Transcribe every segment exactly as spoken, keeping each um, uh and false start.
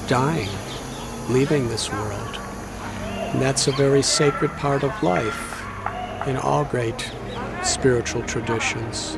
dying, leaving this world. And that's a very sacred part of life in all great spiritual traditions.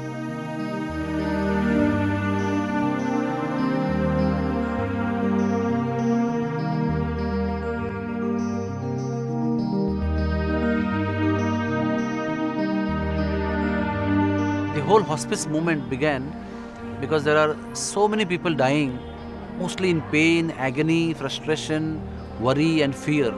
The whole hospice movement began because there are so many people dying, mostly in pain, agony, frustration, worry and fear.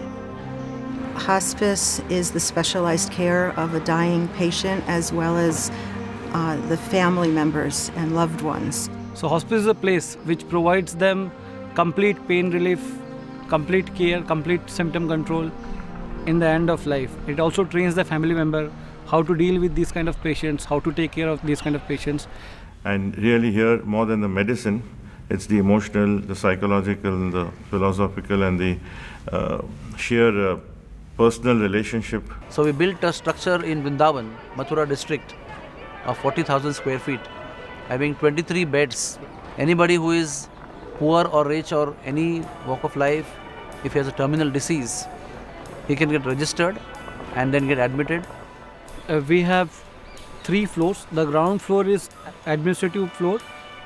Hospice is the specialized care of a dying patient as well as uh, the family members and loved ones. So hospice is a place which provides them complete pain relief, complete care, complete symptom control in the end of life. It also trains the family member how to deal with these kind of patients, how to take care of these kind of patients. And really here, more than the medicine, it's the emotional, the psychological, the philosophical, and the uh, sheer uh, personal relationship. So we built a structure in Vrindavan, Mathura district, of forty thousand square feet, having twenty-three beds. Anybody who is poor or rich or any walk of life, if he has a terminal disease, he can get registered and then get admitted. Uh, we have three floors. The ground floor is administrative floor.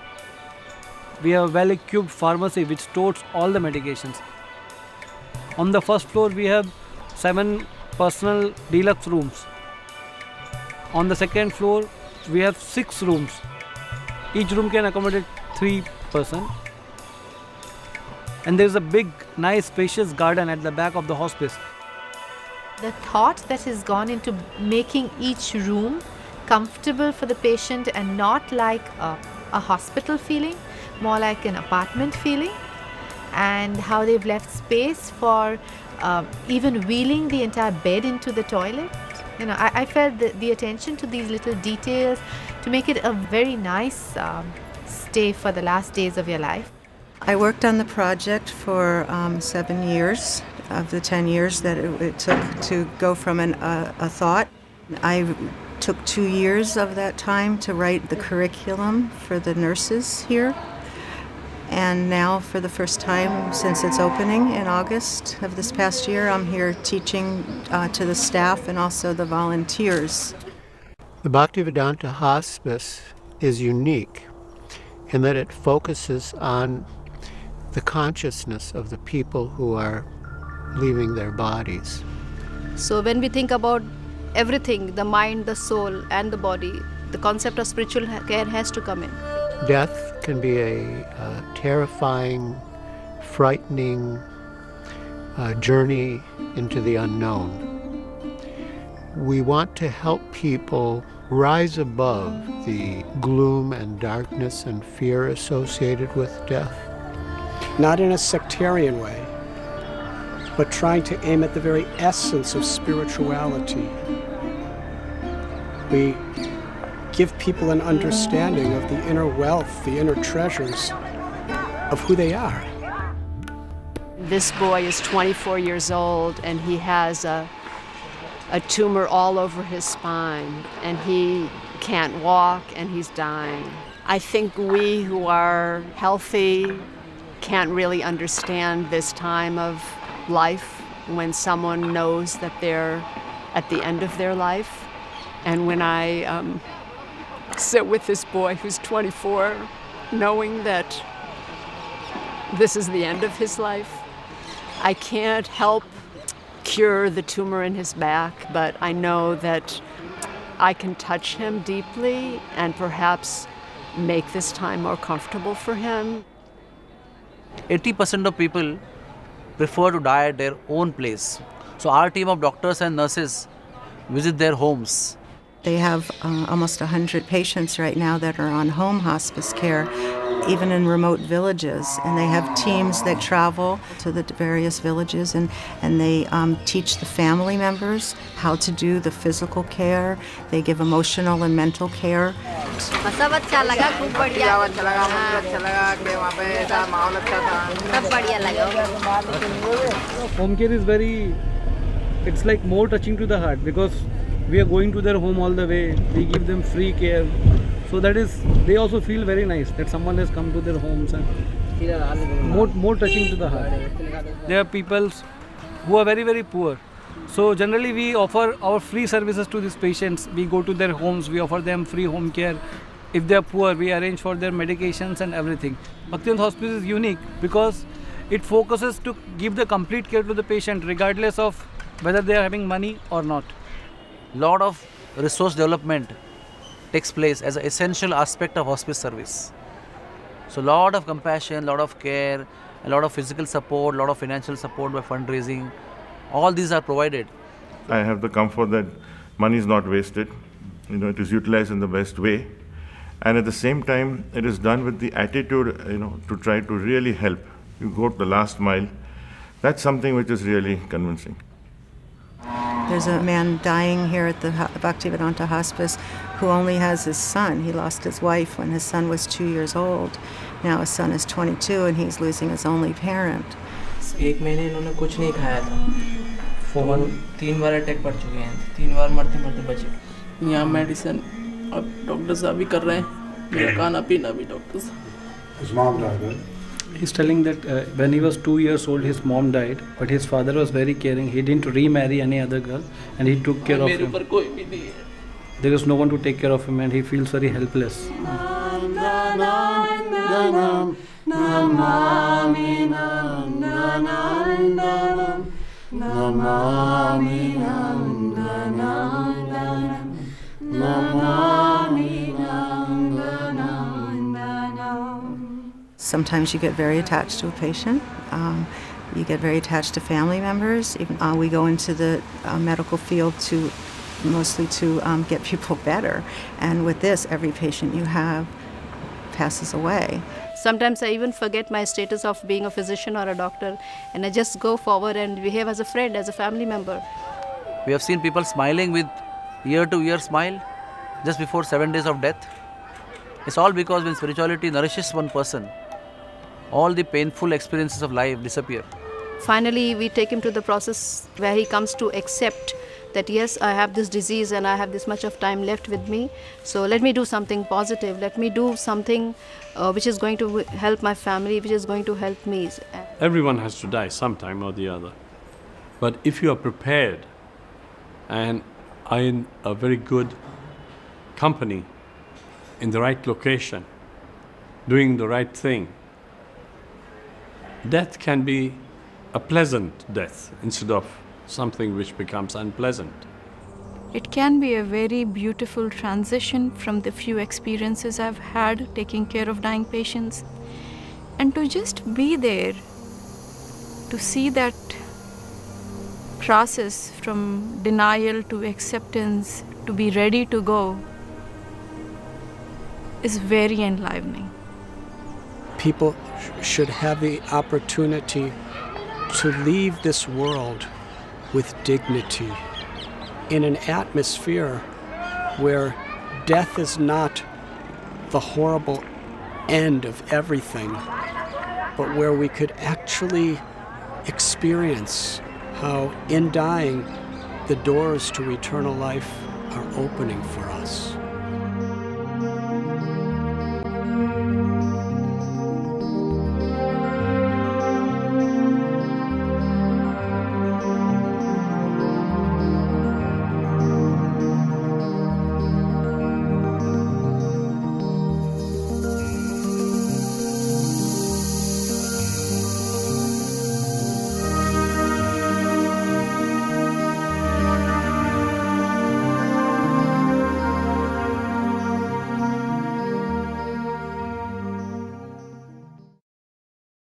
We have a well-equipped pharmacy which stores all the medications. On the first floor we have seven personal deluxe rooms. On the second floor we have six rooms. Each room can accommodate three person. And there is a big, nice, spacious garden at the back of the hospice. The thought that has gone into making each room comfortable for the patient and not like a, a hospital feeling, more like an apartment feeling, and how they've left space for uh, even wheeling the entire bed into the toilet. You know, I, I felt the, the attention to these little details to make it a very nice um, stay for the last days of your life. I worked on the project for um, seven years of the ten years that it, it took to go from an, uh, a thought. I took two years of that time to write the curriculum for the nurses here. And now, for the first time since its opening in August of this past year, I'm here teaching uh, to the staff and also the volunteers. The Bhaktivedanta Hospice is unique in that it focuses on the consciousness of the people who are leaving their bodies. So when we think about everything, the mind, the soul and the body, the concept of spiritual care has to come in. Death can be a uh, terrifying, frightening uh, journey into the unknown. We want to help people rise above the gloom and darkness and fear associated with death. Not in a sectarian way, but trying to aim at the very essence of spirituality. We give people an understanding of the inner wealth, the inner treasures of who they are. This boy is twenty-four years old and he has a, a tumor all over his spine and he can't walk and he's dying. I think we who are healthy can't really understand this time of life when someone knows that they're at the end of their life. And when I um, sit with this boy who's twenty-four, knowing that this is the end of his life, I can't help cure the tumor in his back, but I know that I can touch him deeply and perhaps make this time more comfortable for him. eighty percent of people prefer to die at their own place. So our team of doctors and nurses visit their homes. They have uh, almost one hundred patients right now that are on home hospice care, even in remote villages. And they have teams that travel to the various villages and, and they um, teach the family members how to do the physical care. They give emotional and mental care. Home care is very, it's like more touching to the heart because we are going to their home all the way. We give them free care. So that is, they also feel very nice that someone has come to their homes and more, more touching to the heart. There are people who are very, very poor. So generally we offer our free services to these patients. We go to their homes, we offer them free home care. If they are poor, we arrange for their medications and everything. Bhaktivinoda Hospice is unique because it focuses to give the complete care to the patient regardless of whether they are having money or not. Lot of resource development takes place as an essential aspect of hospice service. So lot of compassion, lot of care, a lot of physical support, lot of financial support by fundraising. All these are provided. I have the comfort that money is not wasted. You know, it is utilized in the best way. And at the same time, it is done with the attitude, you know, to try to really help. You go to the last mile. That's something which is really convincing. There's a man dying here at the Bhaktivedanta Hospice who only has his son. He lost his wife when his son was two years old. Now his son is twenty-two and he's losing his only parent. एक महीने इन्होंने कुछ नहीं खाया था। Phone तीन बार attack पड़ चुके हैं, तीन बार मरते मरते बचे। यहाँ मेडिसिन अब डॉक्टर साहब भी कर रहे हैं, मेरा खाना पीना भी डॉक्टर साहब। His mom died, right? He's telling that uh, when he was two years old, his mom died, but his father was very caring. He didn't remarry any other girl, and he took care of him. There is no one to take care of him, and he feels very helpless. Sometimes you get very attached to a patient. Um, you get very attached to family members. Even, uh, we go into the uh, medical field to mostly to um, get people better. And with this, every patient you have passes away. Sometimes I even forget my status of being a physician or a doctor, and I just go forward and behave as a friend, as a family member. We have seen people smiling with year-to-year smile just before seven days of death. It's all because when spirituality nourishes one person, all the painful experiences of life disappear. Finally, we take him to the process where he comes to accept that yes, I have this disease and I have this much of time left with me. So let me do something positive. Let me do something uh, which is going to help my family, which is going to help me. Everyone has to die sometime or the other. But if you are prepared and are in a very good company, in the right location, doing the right thing, death can be a pleasant death instead of something which becomes unpleasant. It can be a very beautiful transition from the few experiences I've had taking care of dying patients, and to just be there, to see that process from denial to acceptance, to be ready to go, is very enlivening. People sh- should have the opportunity to leave this world with dignity in an atmosphere where death is not the horrible end of everything, but where we could actually experience how in dying the doors to eternal life are opening for us.